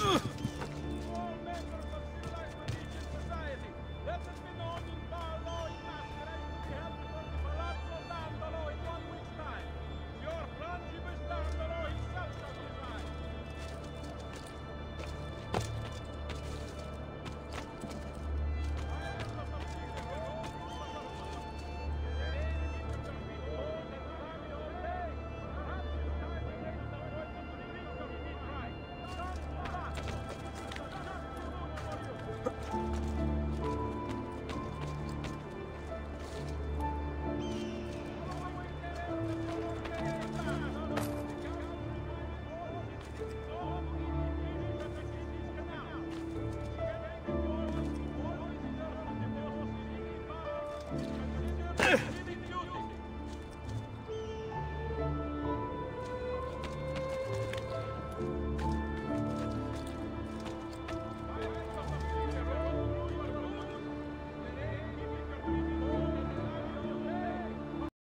All members of civilized Venetian society, let us be known in bar law in masquerade to be held before the Palazzo Dandolo in 1 week's time. Signor Frangibus Dandolo himself shall preside.